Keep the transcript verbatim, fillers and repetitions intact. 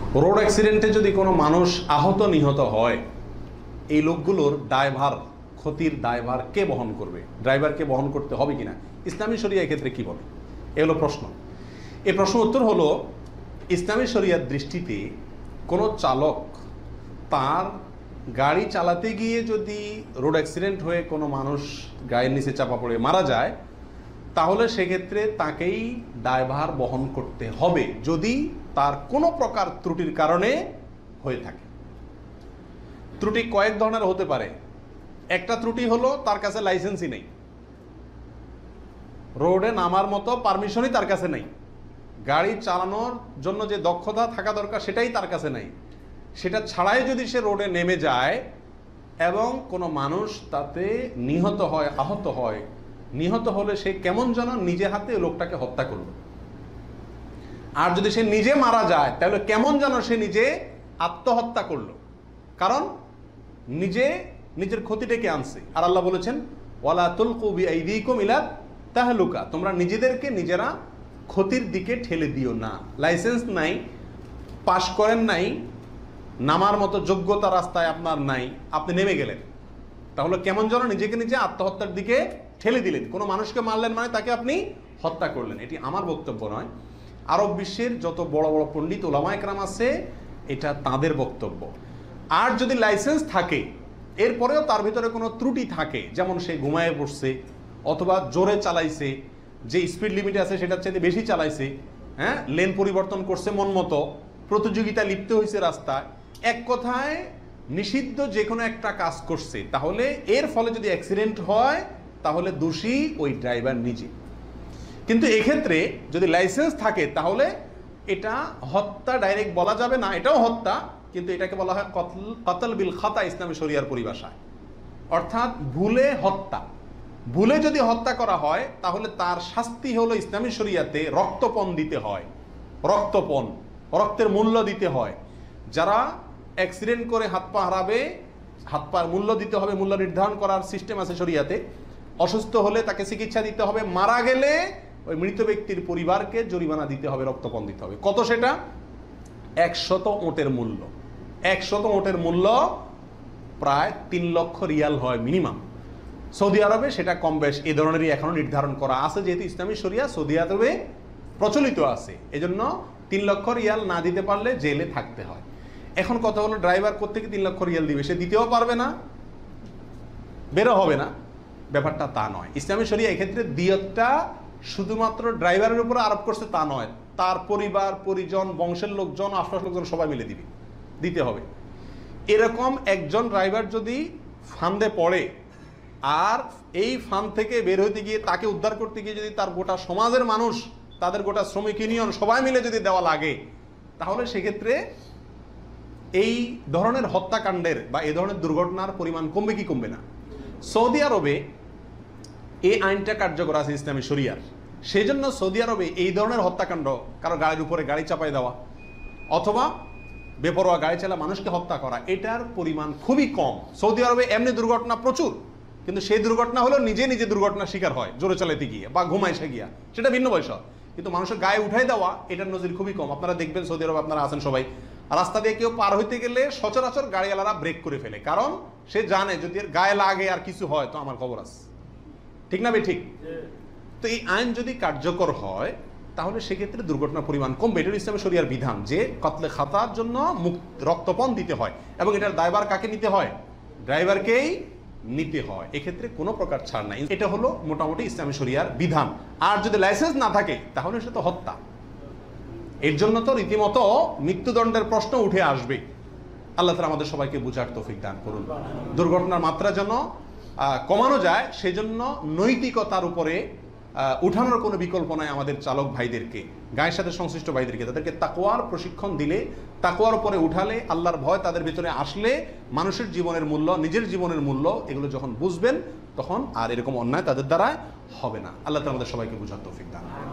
Road অ্যাক্সিডেন্টে যদি কোনো মানুষ আহত নিহত হয়, এই লোকগুলোর দায়ভার, ক্ষতির দায়ভার কে বহন করবে? ড্রাইভারকে বহন করতে হবে কিনা? ইসলামী শরিয়া এক্ষেত্রে কি বলে? এ হলো প্রশ্ন। এই প্রশ্ন উত্তর হলো, ইসলামী শরিয়ার দৃষ্টিতে কোনো চালক তার গাড়ি চালাতে গিয়ে যদি রোড অ্যাক্সিডেন্ট হয়ে কোনো মানুষ গায়ের নিচে চাপা পড়ে মারা যায়, তাহলে সেক্ষেত্রে তাকেই দায়ভার বহন করতে হবে, যদি তার কোনো প্রকার ত্রুটির কারণে হয়ে থাকে। ত্রুটি কয়েক ধরনের হতে পারে। একটা ত্রুটি হলো তার কাছে লাইসেন্সই নেই, রোডে নামার মতো পারমিশনই তার কাছে নেই, গাড়ি চালানোর জন্য যে দক্ষতা থাকা দরকার সেটাই তার কাছে নেই। সেটা ছাড়াই যদি সে রোডে নেমে যায় এবং কোনো মানুষ তাতে নিহত হয়, আহত হয়, নিহত হলে সে কেমন যেন নিজে হাতে লোকটাকে হত্যা করলো। আর যদি সে নিজে মারা যায় তাহলে কেমন যেন সে নিজে আত্মহত্যা করলো, কারণ নিজে নিজের ক্ষতি ডেকে আনছে। আর আল্লাহ বলেছেন, ওয়ালা তুলকু বিআইদিকুম ইলা তাহলুকা, তোমরা নিজেদেরকে নিজেরা ক্ষতির দিকে ঠেলে দিও না। লাইসেন্স নাই, পাশ করেন নাই, নামার মতো যোগ্যতা রাস্তায় আপনার নাই, আপনি নেমে গেলেন, তাহলে কেমন যেন নিজেকে নিজে আত্মহত্যার দিকে ঠেলে দিলেন। কোনো মানুষকে মারলেন মানে তাকে আপনি হত্যা করলেন। এটি আমার বক্তব্য নয়, আরব বিশ্বের যত বড় বড় পণ্ডিত ওলামা একরাম আছে এটা তাদের বক্তব্য। আর যদি লাইসেন্স থাকে এরপরেও তার ভিতরে কোনো ত্রুটি থাকে, যেমন সে ঘুমায়ে পড়ছে অথবা জোরে চালাইছে, যে স্পিড লিমিট আছে সেটার চাইতে বেশি চালাইছে, হ্যাঁ, লেন পরিবর্তন করছে মন মতো, প্রতিযোগিতা লিপ্ত হয়েছে রাস্তায়, এক কথায় নিষিদ্ধ যে কোনো একটা কাজ করছে, তাহলে এর ফলে যদি অ্যাক্সিডেন্ট হয় তাহলে দোষী ওই ড্রাইভার নিজে। কিন্তু এক্ষেত্রে যদি লাইসেন্স থাকে তাহলে এটা হত্যা ডাইরেক্ট বলা যাবে না, এটাও হত্যা, কিন্তু এটাকে বলা হয় কতল কতল বিল খাতা ইসলামী শরিয়ার পরিভাষায়, অর্থাৎ ভুলে হত্যা। ভুলে যদি হত্যা করা হয় তাহলে তার শাস্তি হলো ইসলামী শরিয়াতে রক্তপণ দিতে হয়, রক্তপণ, রক্তের মূল্য দিতে হয়। যারা অ্যাক্সিডেন্ট করে হাত পা হারাবে, হাত পার মূল্য দিতে হবে, মূল্য নির্ধারণ করার সিস্টেম আছে শরিয়াতে। অসুস্থ হলে তাকে চিকিৎসা দিতে হবে, মারা গেলে ওই মৃত ব্যক্তির পরিবারকে জরিমানা দিতে হবে, রক্তপণ দিতে হবে। কত সেটা? একশত ওটের মূল্য। একশত ওটের মূল্য প্রায় তিন লক্ষ রিয়াল হয় মিনিমাম। সৌদি আরবে সেটা কম বেশ এই ধরনেরই এখনো নির্ধারণ করা আছে, যেহেতু ইসলামী শরিয়া সৌদি আরবে প্রচলিত আছে, এজন্য তিন লক্ষ রিয়াল না দিতে পারলে জেলে থাকতে হয়। এখন কথা হলো, ড্রাইভার কোত্থেকে তিন লক্ষ রিয়াল দিবে? সে দিতেও পারবে না, বেরো হবে না। ব্যাপারটা তা নয়। ইসলামী শরিয়া এক্ষেত্রে দিয়তটা শুধুমাত্র ড্রাইভারের উপর আরোপ করছে তা নয়, তার পরিবার পরিজন, বংশের লোকজন, আশপাশের লোকজন সবাই মিলে দিবে, দিতে হবে। এরকম একজন ড্রাইভার যদি ফান্দে পড়ে আর এই ফান্দ থেকে বের হইতে গিয়ে তাকে উদ্ধার করতে গিয়ে যদি তার গোটা সমাজের মানুষ, তাদের গোটা শ্রমিক ইউনিয়ন সবাই মিলে যদি দেওয়া লাগে, তাহলে সেক্ষেত্রে এই ধরনের হত্যাকাণ্ডের বা এই ধরনের দুর্ঘটনার পরিমাণ কমবে কি কমবে না? সৌদি আরবে এই আইনটা কার্যকর আছে ইসলামী শরিয়ার, সেই জন্য সৌদি আরবে এই ধরনের হত্যাকাণ্ড, কারো গাড়ির উপরে গাড়ি চাপাই দেওয়া অথবা বেপরোয়া গাড়ি চালা মানুষকে হত্যা করা, এটার পরিমাণ খুবই কম। সৌদি আরবে এমনি দুর্ঘটনা প্রচুর, কিন্তু সেই দুর্ঘটনা হলো নিজে নিজে দুর্ঘটনার শিকার হয় জোরে চালাইতে গিয়ে বা ঘুমাইসে গিয়া, সেটা ভিন্ন বিষয়। কিন্তু মানুষের গায়ে উঠাই দেওয়া, এটার নজির খুবই কম। আপনারা দেখবেন সৌদি আরবে, আপনারা আছেন সবাই, রাস্তা দিয়ে কেউ পার হইতে গেলে সচরাচর গাড়িওয়ালারা ব্রেক করে ফেলে, কারণ সে জানে যদি এর গায়ে লাগে আর কিছু হয় তো আমার খবর আছে, ঠিক না ভাই? ঠিক। তো এই আইন যদি কার্যকর হয় তাহলে সেক্ষেত্রে দুর্ঘটনার পরিমাণ কমবে। এটার ইসলামী শরিয়ার বিধান যে কতলে খাতার জন্য মুক্ত রক্তপণ দিতে হয়, এবং এটার দায়ভার কাকে নিতে হয়? ড্রাইভারকেই নিতে হয়। এক্ষেত্রে কোনো প্রকার ছাড় নাই। এটা হলো মোটামুটি ইসলামী শরিয়ার বিধান। আর যদি লাইসেন্স না থাকে তাহলে সেটা তো হত্যা। এর জন্য তো রীতিমতো মৃত্যুদণ্ডের প্রশ্ন উঠে আসবে। আল্লাহ তাআলা আমাদের সবাইকে বুঝার তৌফিক দান করুন। দুর্ঘটনার মাত্রা যেন কমানো যায় সেজন্য নৈতিকতার উপরে উঠানোর কোনো বিকল্প নাই। আমাদের চালক ভাইদেরকে, গায়ের সাথে সংশ্লিষ্ট ভাইদেরকে, তাদেরকে তাকওয়ার প্রশিক্ষণ দিলে, তাকওয়ার উপরে উঠালে, আল্লাহর ভয় তাদের ভিতরে আসলে, মানুষের জীবনের মূল্য, নিজের জীবনের মূল্য, এগুলো যখন বুঝবেন তখন আর এরকম অন্যায় তাদের দ্বারা হবে না। আল্লাহ তাআলা আমাদের সবাইকে বুঝার তৌফিক দান করুন।